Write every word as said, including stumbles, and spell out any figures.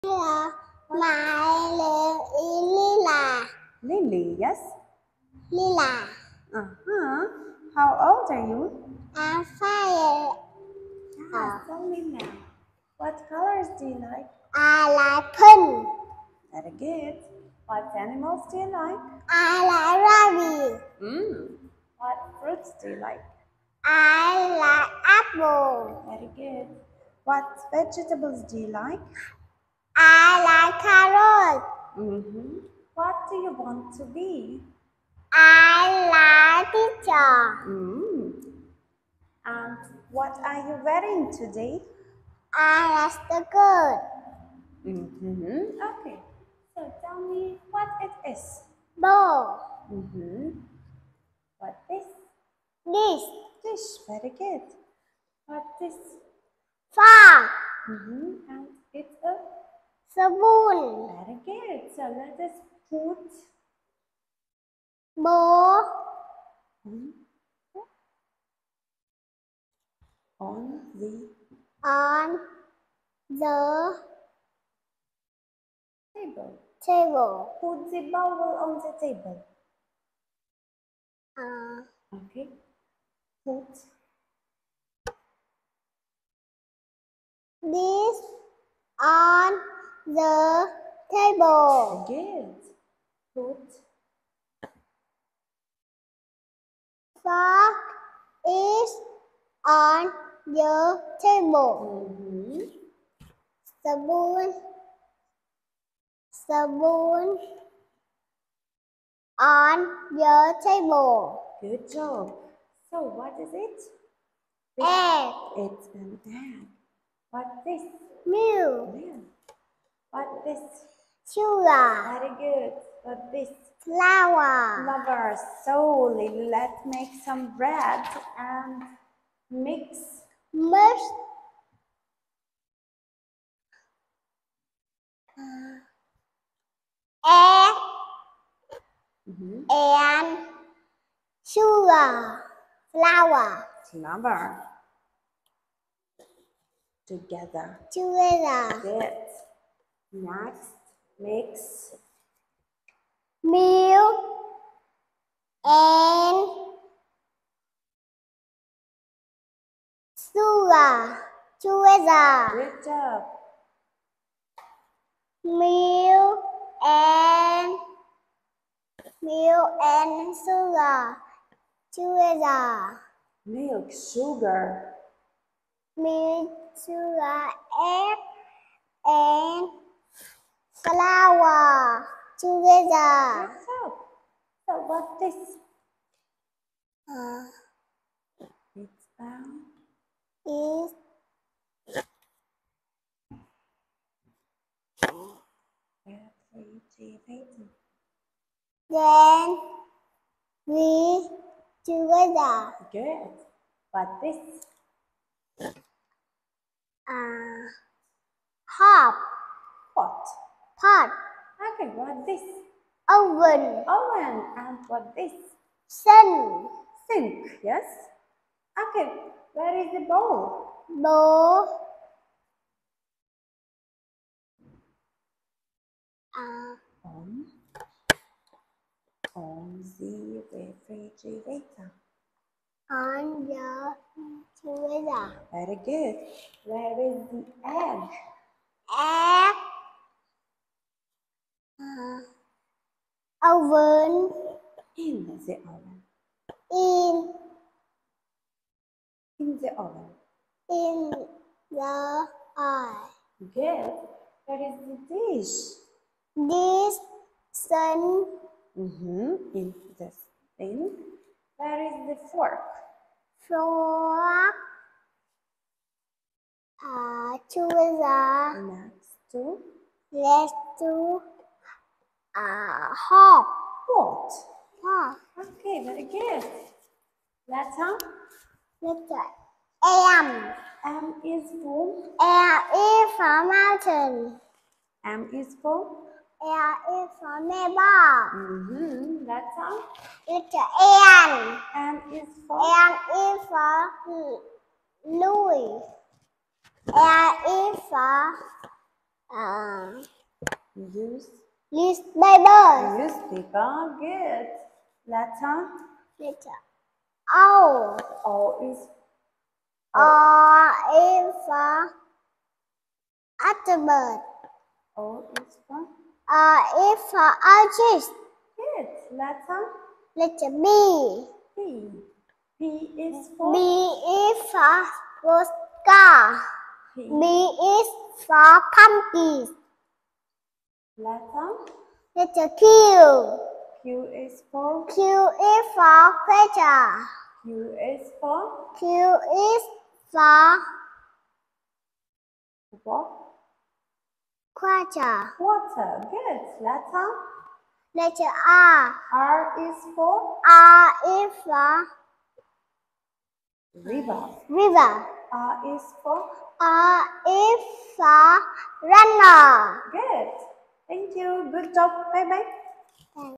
Hello, my name is Lila. Lily, yes? Lila. Uh-huh. How old are you? I'm five. Ah, tell me now. What colors do you like? I like pink. Very good. What animals do you like? I like rabbit. Mm. What fruits do you like? I like apple. Very good. What vegetables do you like? I like carrot. Mm-hmm. What do you want to be? I like teacher. Mm. And what are you wearing today? I like the good. Mm-hmm. Okay. So tell me what it is. Bowl. Mm-hmm. What is This. dish? Very good. What is Fork. mm-hmm. And it's a Spoon. very good. So let us put Bowl. on the On the table. table. Put the bowl on the table. Uh, Okay. Put this on the table. good. Put Fork is on the table. mm-hmm. Spoon, spoon on the table. Good job. So what is it? Egg, It's an egg. What this? milk, Milk. What this? sugar, Very good. What this? flour, Lovers. So Lily, let's make some bread and mix. mix, egg, Mm-hmm. and sugar, flour Lover. Together. together. Good. Next, mix Milk and sugar together. Good job. Milk and milk and sugar together. Milk, sugar. Milk, sugar, egg and flour together. Good job. So what this? Uh, It's um, is refrigerator. then we together. Good. What this? Uh, hop, Pot. pot, Okay, what this? oven, Oven. And what this? sun, Sink. Yes. Okay. Where is the bowl? bowl, uh, On. On the refrigerator. on the together. Very good. Where is the egg? Egg, uh, oven, In the oven. in In the oven. in the eye. Good. Where is the dish? This sun, Mm-hmm. In the sink. Where is the fork? fork, uh, together. Next to Let's do uh, hop. what? Hop. Okay, very good. Letter Letter M. M is for M is for mountain. M is for L is for neighbor. mm-hmm. Letter Letter N. N is for N is for Louis. L is for Uh, Use newspaper. newspaper. Good. Letter Letter O. O is O is for octopus. O is for O is for ostrich. good. Letter Letter B. P. P is for B is for postcard. P. B is for pumpkin. Letter Letter Q. Q is for Q is for creature. Q is for Q is for what? creature. Water. Good. Letter Letter R. R is for R is for river. river. R is for R is for runner. good. Thank you. Good job. Bye bye.